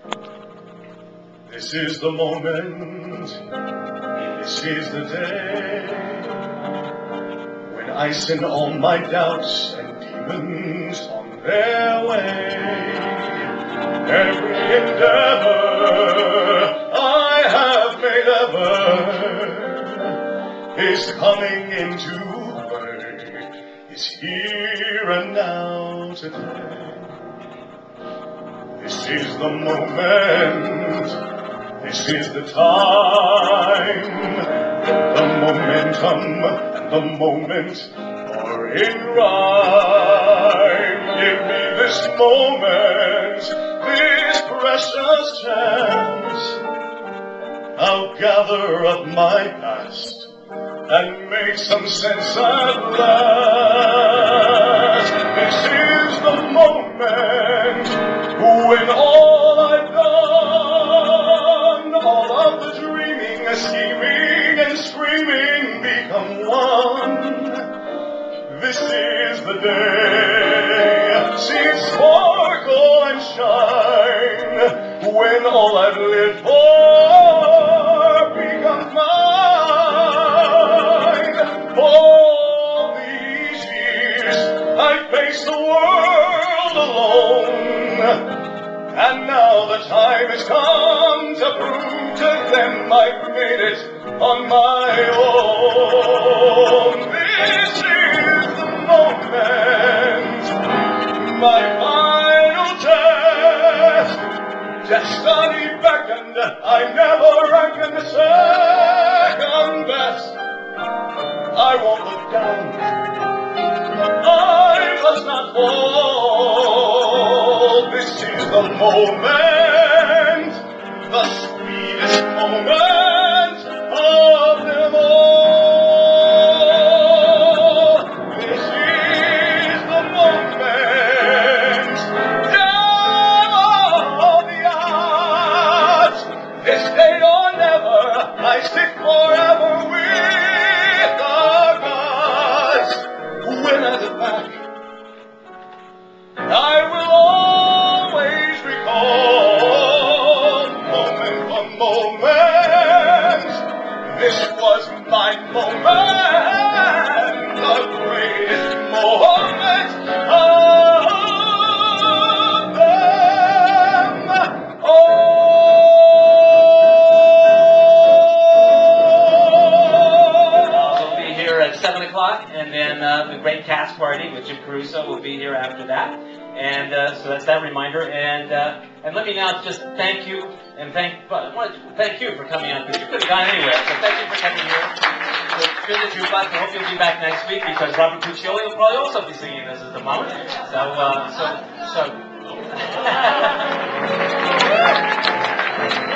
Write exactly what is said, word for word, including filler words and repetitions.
This is the moment, this is the day, when I send all my doubts and demons on their way. Every endeavor I have made ever is coming into play, is here and now today. This is the moment, this is the time, the momentum and the moment are in rhyme. Give me this moment, this precious chance. I'll gather up my past and make some sense at last. This is the moment when all I've done, all of the dreaming, scheming, and screaming become one. This is the day, see sparkle and shine, when all I've lived for becomes mine. For these years I've faced the world alone, and now the time has come to prove to them I've made it on my own. This is the moment, my final test. Destiny beckoned, I never reckoned second best. I won't look down, I must not fall. This is the moment, the sweetest moment of them all. This is the moment, down all the odds. This day or never, I stick forever with the gods. When I look back, I will always recall, moment for moment, this was my moment, the greatest moment of them all. We'll be here at seven o'clock, and then uh, the great cast party with Jim Caruso will be here after that. And uh, so that's that reminder. And uh, and let me now just thank you and thank well, I wanted to thank you for coming out, because you could have gone anywhere. So thank you for coming here. So good that Jukebox. I hope you'll be back next week, because Robert Puccioli will probably also be singing this at the moment. So uh, so so.